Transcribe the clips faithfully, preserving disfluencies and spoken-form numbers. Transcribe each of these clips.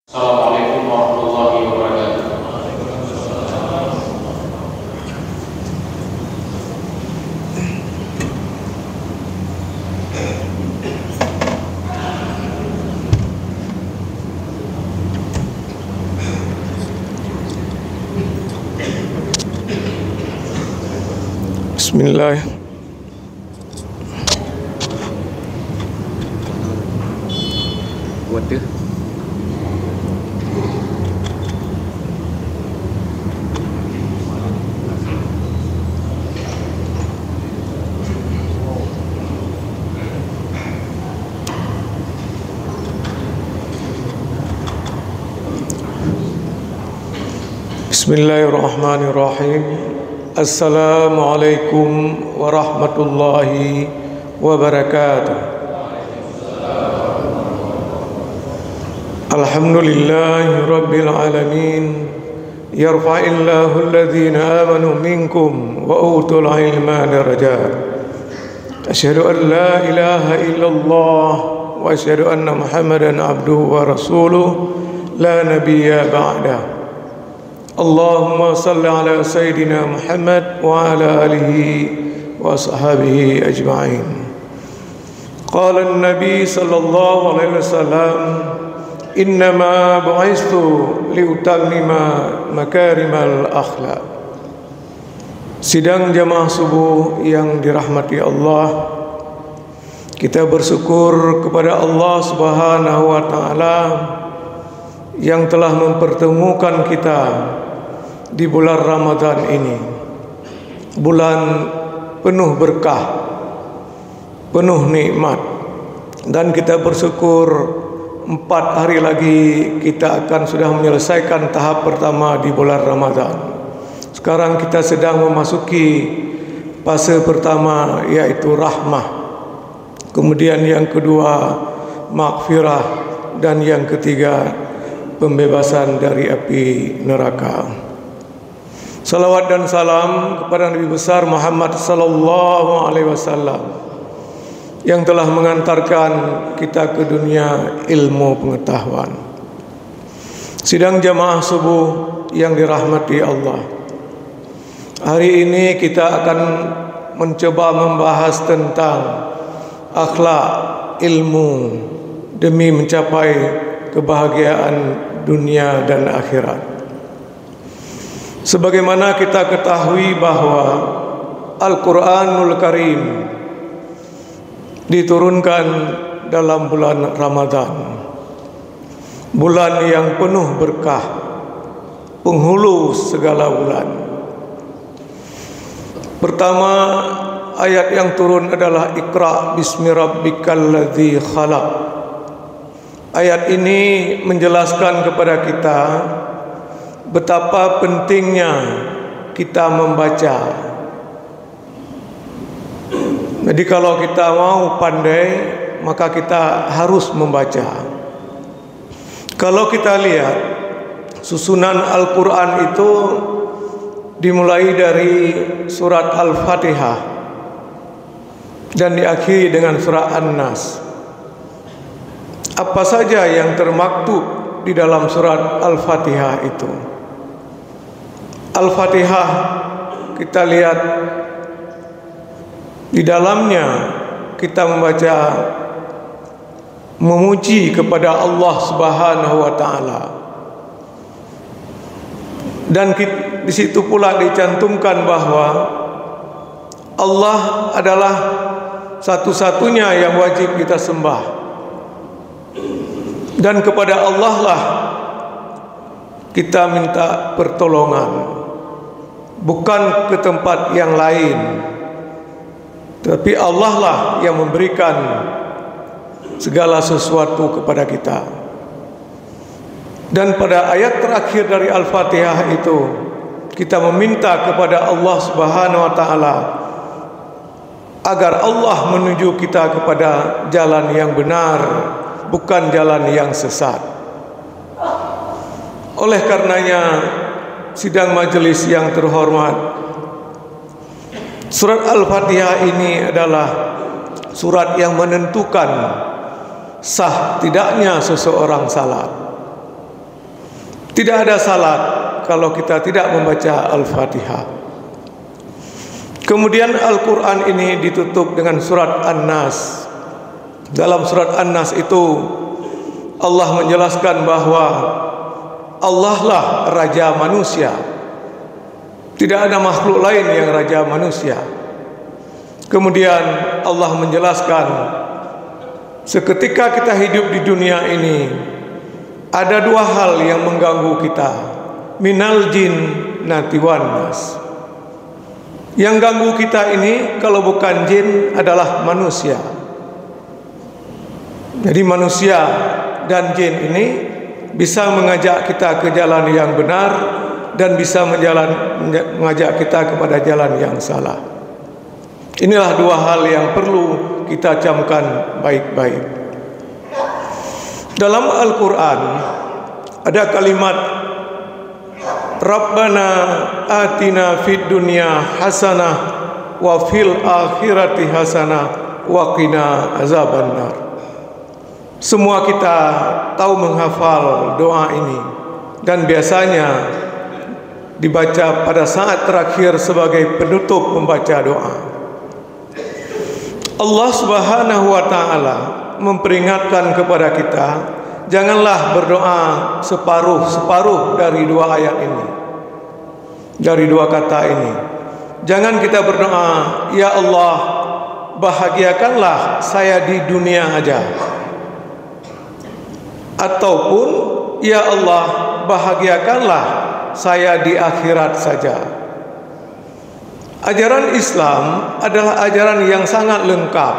Assalamualaikum warahmatullahi wabarakatuh. Bismillah. Water. Bismillahirrahmanirrahim. Assalamualaikum warahmatullahi wabarakatuh. Alhamdulillahi rabbil alamin. Yarfa'illahu alladhina amanu minkum wa utul ilma darajat. Asyhadu an la ilaha illallah wa asyhadu anna Muhammadan abduhu wa rasuluh la nabiyya ba'dah. Allahumma salli ala Sayyidina Muhammad wa ala alihi wa ashabihi ajma'in. Qala an-nabi sallallahu alaihi wasallam, innama bu'istu liutammima makarimal akhlaq. Sidang jamaah subuh yang dirahmati Allah, kita bersyukur kepada Allah Subhanahu wa taala yang telah mempertemukan kita di bulan Ramadan ini, bulan penuh berkah, penuh nikmat, dan kita bersyukur empat hari lagi kita akan sudah menyelesaikan tahap pertama di bulan Ramadan. Sekarang kita sedang memasuki fase pertama, yaitu rahmah, kemudian yang kedua maghfirah, dan yang ketiga pembebasan dari api neraka. Salawat dan salam kepada Nabi besar Muhammad sallallahu alaihi wasallam yang telah mengantarkan kita ke dunia ilmu pengetahuan. Sidang jamaah subuh yang dirahmati Allah, hari ini kita akan mencoba membahas tentang akhlak ilmu demi mencapai kebahagiaan dunia dan akhirat. Sebagaimana kita ketahui bahwa Al-Quranul Karim diturunkan dalam bulan Ramadan, bulan yang penuh berkah, penghulu segala bulan. Pertama, ayat yang turun adalah Iqra bismi rabbikal ladzi khalaq. Ayat ini menjelaskan kepada kita betapa pentingnya kita membaca. Jadi kalau kita mau pandai, maka kita harus membaca. Kalau kita lihat susunan Al-Quran itu dimulai dari surat Al-Fatihah dan diakhiri dengan surat An-Nas. Apa saja yang termaktub di dalam surat Al-Fatihah itu? Al-Fatihah kita lihat di dalamnya kita membaca memuji kepada Allah Subhanahu wa taala. Dan di situ pula dicantumkan bahwa Allah adalah satu-satunya yang wajib kita sembah. Dan kepada Allah lah kita minta pertolongan, bukan ke tempat yang lain, tapi Allah lah yang memberikan segala sesuatu kepada kita. Dan pada ayat terakhir dari Al-Fatihah itu kita meminta kepada Allah Subhanahu wa taala agar Allah menuju kita kepada jalan yang benar, bukan jalan yang sesat. Oleh karenanya, sidang majelis yang terhormat, surat Al-Fatihah ini adalah surat yang menentukan sah tidaknya seseorang salat. Tidak ada salat kalau kita tidak membaca Al-Fatihah. Kemudian Al-Quran ini ditutup dengan surat An-Nas. Dalam surat An-Nas itu Allah menjelaskan bahwa Allah lah raja manusia. Tidak ada makhluk lain yang raja manusia. Kemudian Allah menjelaskan, seketika kita hidup di dunia ini, ada dua hal yang mengganggu kita, minal jin natiwan nas. Yang ganggu kita ini kalau bukan jin adalah manusia. Jadi manusia dan jin ini bisa mengajak kita ke jalan yang benar dan bisa menjalan, mengajak kita kepada jalan yang salah. Inilah dua hal yang perlu kita camkan baik-baik. Dalam Al-Quran ada kalimat Rabbana atina fid dunya hasanah wa fil akhirati hasanah wa qina azabannar. Semua kita tahu menghafal doa ini dan biasanya dibaca pada saat terakhir sebagai penutup membaca doa. Allah Subhanahu wa taala memperingatkan kepada kita, janganlah berdoa separuh-separuh dari dua ayat ini, dari dua kata ini. Jangan kita berdoa, ya Allah, bahagiakanlah saya di dunia aja, ataupun ya Allah, bahagiakanlah saya di akhirat saja. Ajaran Islam adalah ajaran yang sangat lengkap,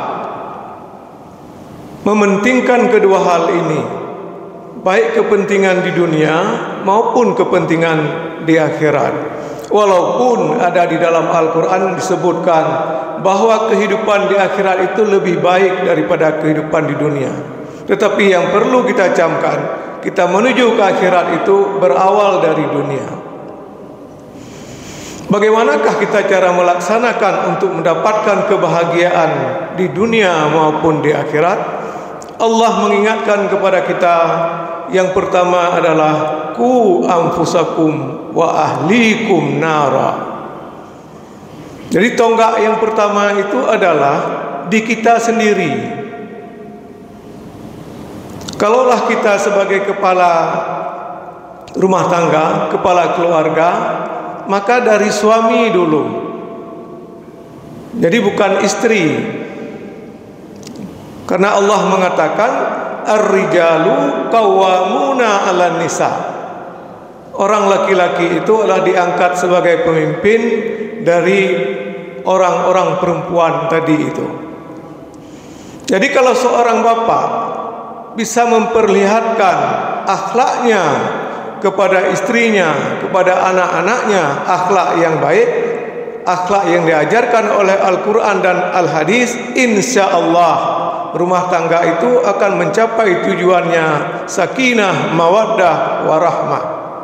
mementingkan kedua hal ini, baik kepentingan di dunia maupun kepentingan di akhirat. Walaupun ada di dalam Al-Quran disebutkan bahwa kehidupan di akhirat itu lebih baik daripada kehidupan di dunia, tetapi yang perlu kita camkan, kita menuju ke akhirat itu berawal dari dunia. Bagaimanakah kita cara melaksanakan untuk mendapatkan kebahagiaan di dunia maupun di akhirat? Allah mengingatkan kepada kita, yang pertama adalah ku anfusakum wa ahlikum nara. Jadi tonggak yang pertama itu adalah di kita sendiri. Kalaulah kita sebagai kepala rumah tangga, kepala keluarga, maka dari suami dulu. Jadi bukan istri. Karena Allah mengatakan ar-rijalu qawwamuna 'alan nisa. Orang laki-laki itu adalah diangkat sebagai pemimpin dari orang-orang perempuan tadi itu. Jadi kalau seorang bapak bisa memperlihatkan akhlaknya kepada istrinya, kepada anak-anaknya, akhlak yang baik, akhlak yang diajarkan oleh Al-Quran dan Al-Hadis, insya Allah rumah tangga itu akan mencapai tujuannya, sakinah, mawaddah, warahmah.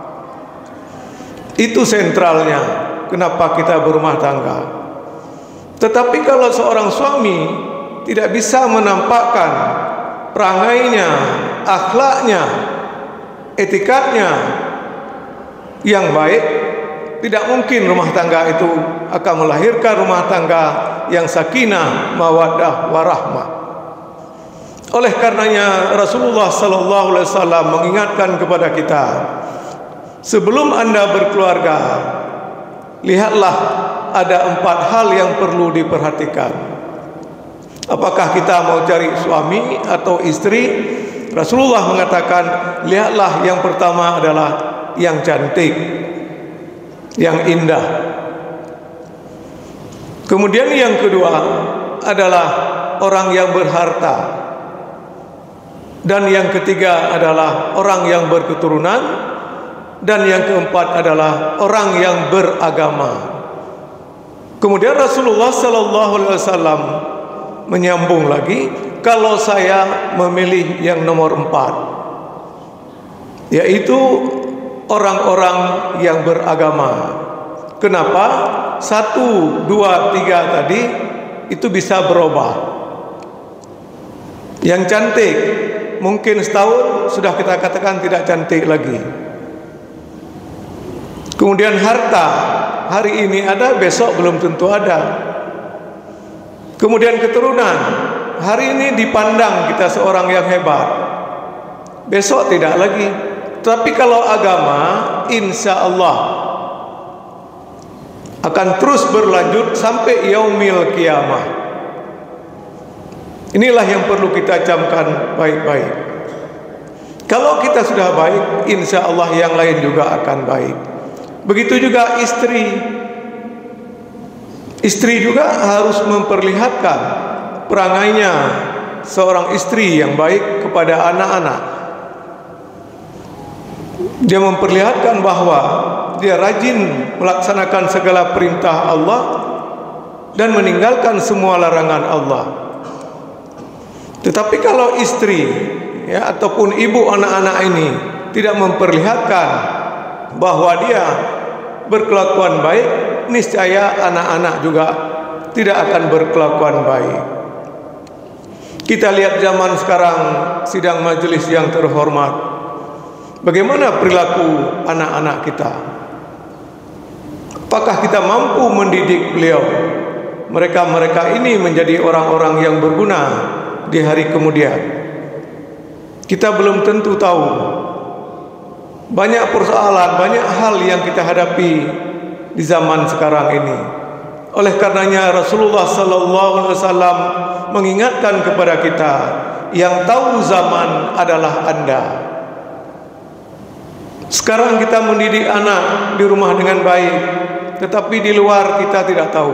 Itu sentralnya kenapa kita berumah tangga. Tetapi kalau seorang suami tidak bisa menampakkan perangainya, akhlaknya, etikatnya yang baik, tidak mungkin rumah tangga itu akan melahirkan rumah tangga yang sakinah, mawaddah, warahmah. Oleh karenanya Rasulullah sallallahu alaihi wasallam mengingatkan kepada kita, sebelum Anda berkeluarga, lihatlah ada empat hal yang perlu diperhatikan. Apakah kita mau cari suami atau istri? Rasulullah mengatakan, lihatlah yang pertama adalah yang cantik, yang indah. Kemudian yang kedua adalah orang yang berharta. Dan yang ketiga adalah orang yang berketurunan. Dan yang keempat adalah orang yang beragama. Kemudian Rasulullah sallallahu alaihi wasallam menyambung lagi, kalau saya memilih yang nomor empat, yaitu orang-orang yang beragama. Kenapa? Satu, dua, tiga tadi itu bisa berubah. Yang cantik mungkin setahun sudah kita katakan tidak cantik lagi. Kemudian harta, hari ini ada, besok belum tentu ada. Kemudian keturunan, hari ini dipandang kita seorang yang hebat, besok tidak lagi. Tapi kalau agama, insya Allah akan terus berlanjut sampai yaumil kiamah. Inilah yang perlu kita camkan baik-baik. Kalau kita sudah baik, insya Allah yang lain juga akan baik. Begitu juga istri. Istri juga harus memperlihatkan perangainya seorang istri yang baik kepada anak-anak. Dia memperlihatkan bahwa dia rajin melaksanakan segala perintah Allah dan meninggalkan semua larangan Allah. Tetapi kalau istri, ya, ataupun ibu anak-anak ini tidak memperlihatkan bahwa dia berkelakuan baik, niscaya anak-anak juga tidak akan berkelakuan baik. Kita lihat zaman sekarang sidang majelis yang terhormat, bagaimana perilaku anak-anak kita? Apakah kita mampu mendidik beliau? Mereka-mereka ini menjadi orang-orang yang berguna di hari kemudian. Kita belum tentu tahu. Banyak persoalan, banyak hal yang kita hadapi di zaman sekarang ini. Oleh karenanya Rasulullah sallallahu alaihi wasallam mengingatkan kepada kita, yang tahu zaman adalah Anda. Sekarang kita mendidik anak di rumah dengan baik, tetapi di luar kita tidak tahu.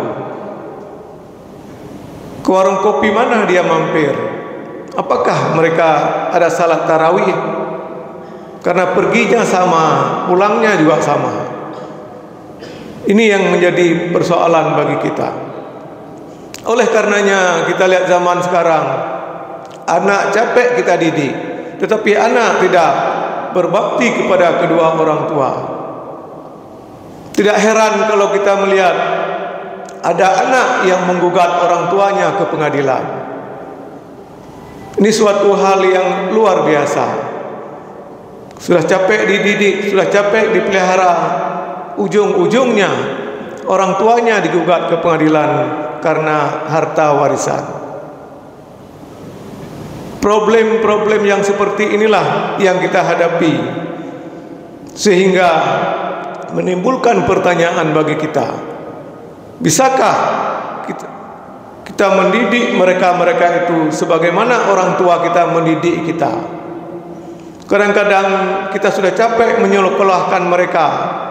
Ke warung kopi mana dia mampir? Apakah mereka ada salat tarawih? Karena perginya sama, pulangnya juga sama. Ini yang menjadi persoalan bagi kita. Oleh karenanya kita lihat zaman sekarang, anak capek kita didik, tetapi anak tidak berbakti kepada kedua orang tua. Tidak heran kalau kita melihat ada anak yang menggugat orang tuanya ke pengadilan. Ini suatu hal yang luar biasa. Sudah capek dididik, sudah capek dipelihara, ujung-ujungnya orang tuanya digugat ke pengadilan karena harta warisan. Problem-problem yang seperti inilah yang kita hadapi, sehingga menimbulkan pertanyaan bagi kita, bisakah kita, kita mendidik mereka-mereka itu sebagaimana orang tua kita mendidik kita? Kadang-kadang kita sudah capek menyekolahkan mereka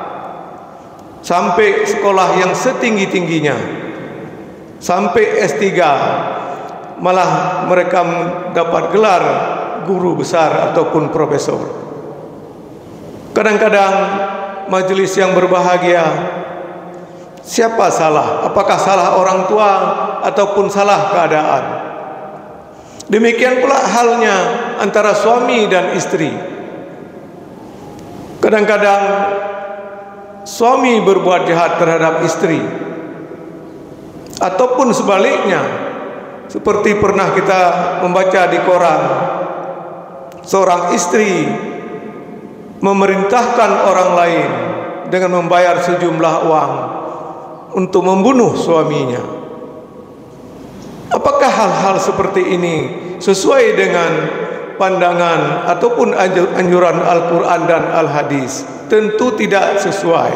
sampai sekolah yang setinggi-tingginya, sampai S tiga, malah mereka dapat gelar guru besar ataupun profesor. Kadang-kadang majelis yang berbahagia, siapa salah? Apakah salah orang tua ataupun salah keadaan? Demikian pula halnya antara suami dan istri. Kadang-kadang suami berbuat jahat terhadap istri, ataupun sebaliknya, seperti pernah kita membaca di koran, seorang istri memerintahkan orang lain dengan membayar sejumlah uang untuk membunuh suaminya. Apakah hal-hal seperti ini sesuai dengan pandangan ataupun anjuran Al-Quran dan Al-Hadis? Tentu tidak sesuai.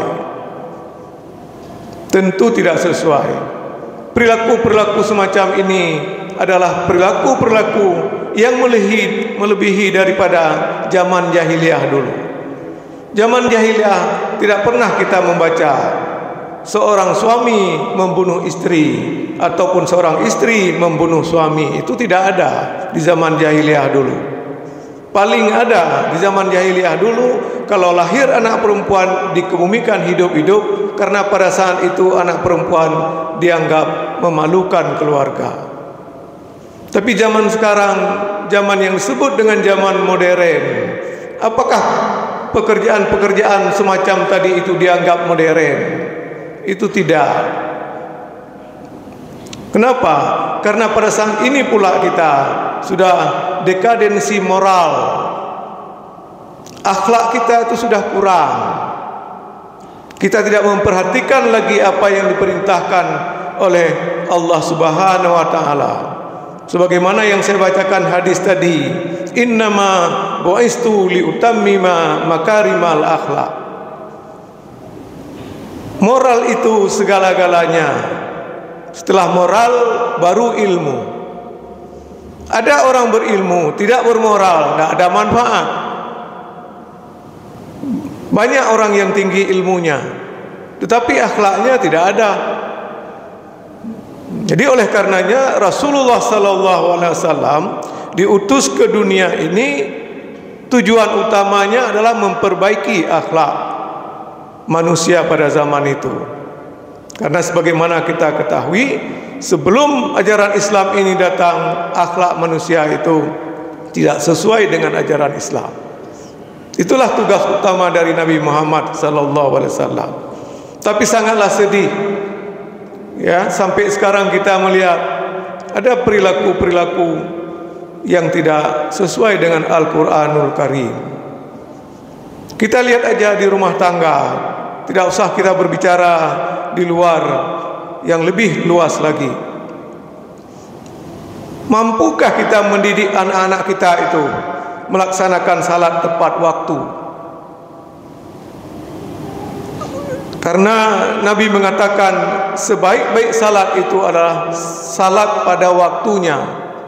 Tentu tidak sesuai. Perilaku-perilaku semacam ini adalah perilaku-perilaku yang melebihi, melebihi daripada zaman jahiliyah dulu. Zaman jahiliyah tidak pernah kita membaca seorang suami membunuh istri ataupun seorang istri membunuh suami. Itu tidak ada di zaman jahiliyah dulu. Paling ada di zaman jahiliyah dulu, kalau lahir anak perempuan dikebumikan hidup-hidup, karena pada saat itu anak perempuan dianggap memalukan keluarga. Tapi zaman sekarang, zaman yang disebut dengan zaman modern, apakah pekerjaan-pekerjaan semacam tadi itu dianggap modern? Itu tidak. Kenapa? Karena pada saat ini pula kita sudah dekadensi moral. Akhlak kita itu sudah kurang. Kita tidak memperhatikan lagi apa yang diperintahkan oleh Allah Subhanahu wa taala. Sebagaimana yang saya bacakan hadis tadi, innama bu'istu liutammima makarimal akhlak. Moral itu segala-galanya. Setelah moral baru ilmu. Ada orang berilmu tidak bermoral, tidak ada manfaat. Banyak orang yang tinggi ilmunya, tetapi akhlaknya tidak ada. Jadi oleh karenanya Rasulullah sallallahu alaihi wasallam diutus ke dunia ini, tujuan utamanya adalah memperbaiki akhlak manusia pada zaman itu. Karena sebagaimana kita ketahui, sebelum ajaran Islam ini datang, akhlak manusia itu tidak sesuai dengan ajaran Islam. Itulah tugas utama dari Nabi Muhammad sallallahu alaihi wasallam. Tapi sangatlah sedih, ya, sampai sekarang kita melihat ada perilaku-perilaku yang tidak sesuai dengan Al-Quranul Karim. Kita lihat aja di rumah tangga, tidak usah kita berbicara di luar yang lebih luas lagi. Mampukah kita mendidik anak-anak kita itu melaksanakan salat tepat waktu? Karena Nabi mengatakan sebaik-baik salat itu adalah salat pada waktunya,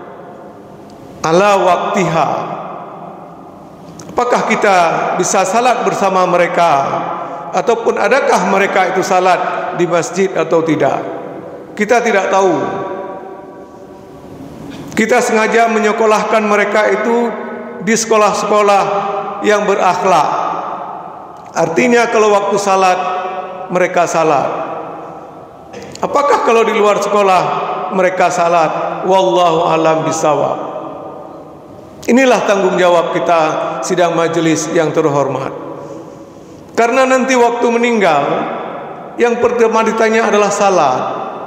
ala waktiha. Apakah kita bisa salat bersama mereka, ataupun adakah mereka itu salat di masjid atau tidak? Kita tidak tahu. Kita sengaja menyekolahkan mereka itu di sekolah-sekolah yang berakhlak. Artinya kalau waktu salat mereka salat. Apakah kalau di luar sekolah mereka salat? Wallahu alam bisawab. Inilah tanggung jawab kita sidang majelis yang terhormat. Karena nanti waktu meninggal, yang pertama ditanya adalah salat.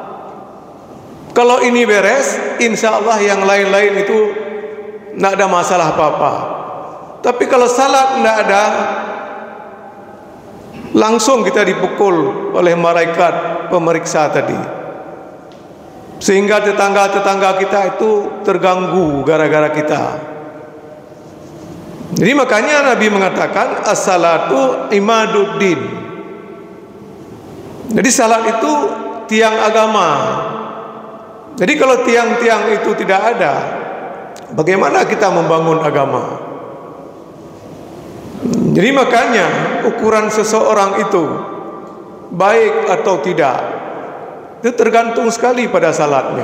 Kalau ini beres, insya Allah yang lain-lain itu tidak ada masalah apa-apa. Tapi kalau salat tidak ada, langsung kita dipukul oleh malaikat pemeriksa tadi, sehingga tetangga-tetangga kita itu terganggu gara-gara kita. Jadi makanya Nabi mengatakan as-salatu imaduddin. Jadi salat itu tiang agama. Jadi kalau tiang-tiang itu tidak ada, bagaimana kita membangun agama? Jadi makanya ukuran seseorang itu baik atau tidak itu tergantung sekali pada salatnya.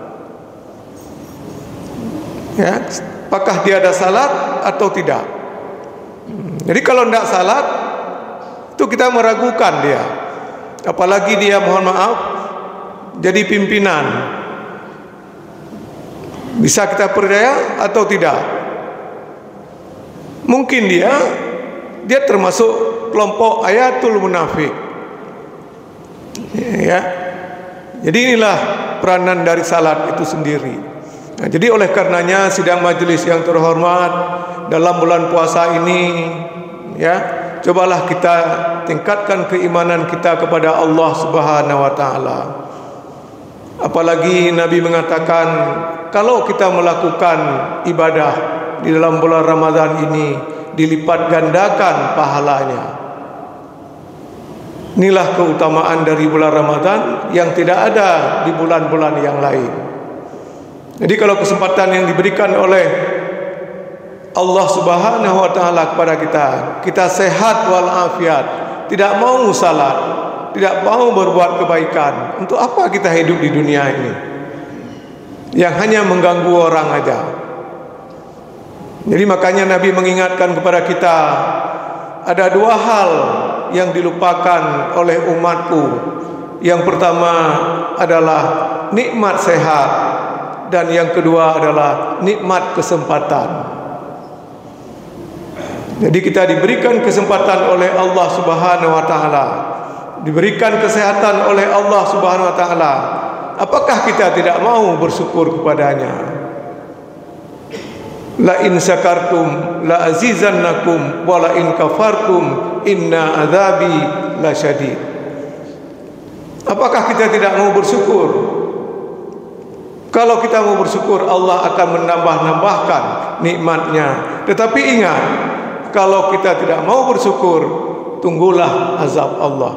Ya, apakah dia ada salat atau tidak? Jadi kalau tidak salat, itu kita meragukan dia. Apalagi dia, mohon maaf, jadi pimpinan. Bisa kita percaya atau tidak? Mungkin dia dia termasuk kelompok ayatul munafik. Ya. Jadi inilah peranan dari salat itu sendiri. Nah, jadi oleh karenanya sidang majelis yang terhormat, dalam bulan puasa ini, ya, cobalah kita tingkatkan keimanan kita kepada Allah Subhanahu wa taala. Apalagi Nabi mengatakan kalau kita melakukan ibadah di dalam bulan Ramadan ini dilipat gandakan pahalanya. Inilah keutamaan dari bulan Ramadan yang tidak ada di bulan-bulan yang lain. Jadi kalau kesempatan yang diberikan oleh Allah Subhanahu wa taala kepada kita, kita sehat walafiat, tidak mau salat, tidak mau berbuat kebaikan, untuk apa kita hidup di dunia ini yang hanya mengganggu orang aja? Jadi makanya Nabi mengingatkan kepada kita, ada dua hal yang dilupakan oleh umatku. Yang pertama adalah nikmat sehat, dan yang kedua adalah nikmat kesempatan. Jadi kita diberikan kesempatan oleh Allah Subhanahu wa taala, diberikan kesehatan oleh Allah Subhanahu wa taala. Apakah kita tidak mau bersyukur kepadanya? La in syakartum la azizannakum wa la in kafartum inna adzabi lasyadid. Apakah kita tidak mau bersyukur? Kalau kita mau bersyukur, Allah akan menambah-nambahkan nikmatnya. Tetapi ingat, kalau kita tidak mau bersyukur, tunggulah azab Allah.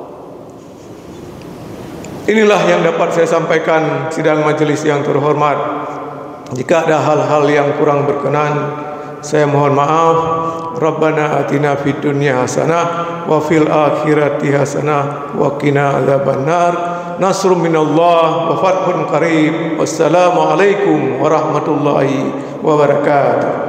Inilah yang dapat saya sampaikan sidang majelis yang terhormat. Jika ada hal-hal yang kurang berkenan, saya mohon maaf. Rabbana atina fid dunya hasanah wa fil akhirati hasanah wa qina adzabannar. Nasrun minallah wa fathun qarib. Wassalamu alaikum warahmatullahi wabarakatuh.